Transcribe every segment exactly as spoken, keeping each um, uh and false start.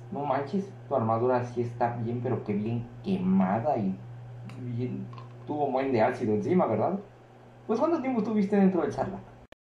No manches, tu armadura sí está bien, pero que bien quemada y bien, tuvo un buen de ácido encima, ¿verdad? Pues ¿cuánto tiempo estuviste dentro del Sarlacc?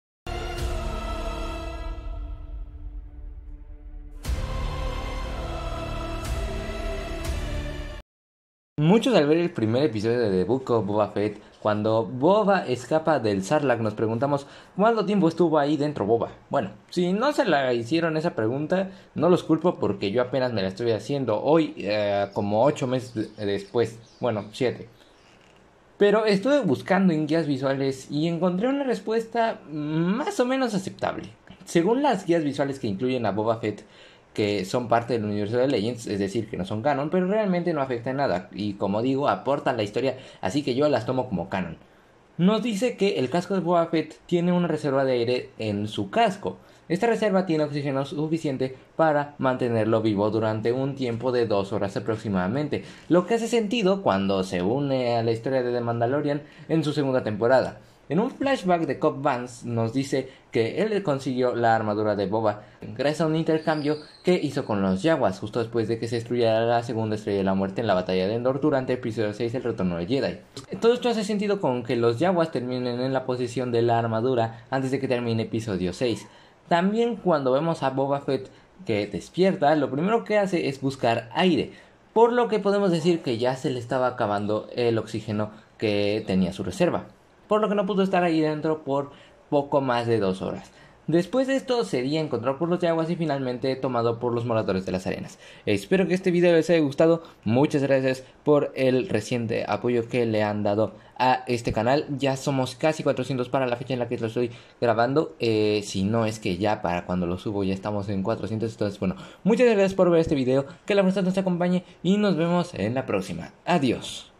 Muchos al ver el primer episodio de The Book of Boba Fett, cuando Boba escapa del Sarlacc, nos preguntamos cuánto tiempo estuvo ahí dentro Boba. Bueno, si no se la hicieron esa pregunta, no los culpo porque yo apenas me la estoy haciendo hoy, eh, como ocho meses después. Bueno, siete. Pero estuve buscando en guías visuales y encontré una respuesta más o menos aceptable. Según las guías visuales que incluyen a Boba Fett, que son parte del universo de Legends, es decir, que no son canon, pero realmente no afectan nada, y como digo, aportan la historia, así que yo las tomo como canon. Nos dice que el casco de Boba Fett tiene una reserva de aire en su casco. Esta reserva tiene oxígeno suficiente para mantenerlo vivo durante un tiempo de dos horas aproximadamente, lo que hace sentido cuando se une a la historia de The Mandalorian en su segunda temporada. En un flashback de Cobb Vance nos dice que él consiguió la armadura de Boba gracias a un intercambio que hizo con los Jawas justo después de que se destruyera la segunda estrella de la muerte en la batalla de Endor durante episodio seis, el retorno del Jedi. Todo esto hace sentido con que los Jawas terminen en la posición de la armadura antes de que termine episodio seis. También cuando vemos a Boba Fett que despierta, lo primero que hace es buscar aire, por lo que podemos decir que ya se le estaba acabando el oxígeno que tenía su reserva, por lo que no pudo estar ahí dentro por poco más de dos horas. Después de esto sería encontrado por los Jaguars y finalmente tomado por los moradores de las arenas. Espero que este video les haya gustado. Muchas gracias por el reciente apoyo que le han dado a este canal. Ya somos casi cuatrocientos para la fecha en la que lo estoy grabando. Eh, si no es que ya para cuando lo subo ya estamos en cuatrocientos. Entonces bueno, muchas gracias por ver este video. Que la fuerza nos acompañe y nos vemos en la próxima. Adiós.